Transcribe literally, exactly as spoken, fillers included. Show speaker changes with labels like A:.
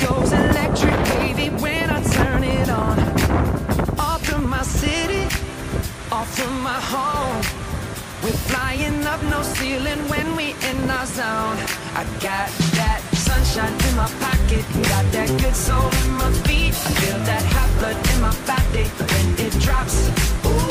A: goes electric wavy when I turn it on. Off from my city, off from my home. We're flying up, no ceiling when we in our zone. I got that sunshine in my pocket, got that good soul in my feet. I feel that hot blood in my body when it drops. Ooh.